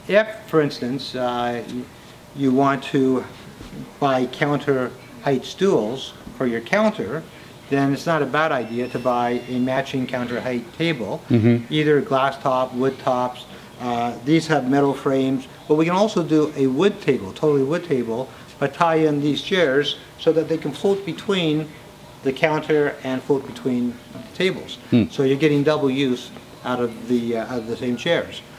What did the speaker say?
if, for instance, you want to buy counter height stools for your counter, then it's not a bad idea to buy a matching counter height table, either glass top, wood tops. These have metal frames, but we can also do a wood table, totally wood table, but tie in these chairs so that they can float between the counter and float between the tables. So you're getting double use out of the same chairs.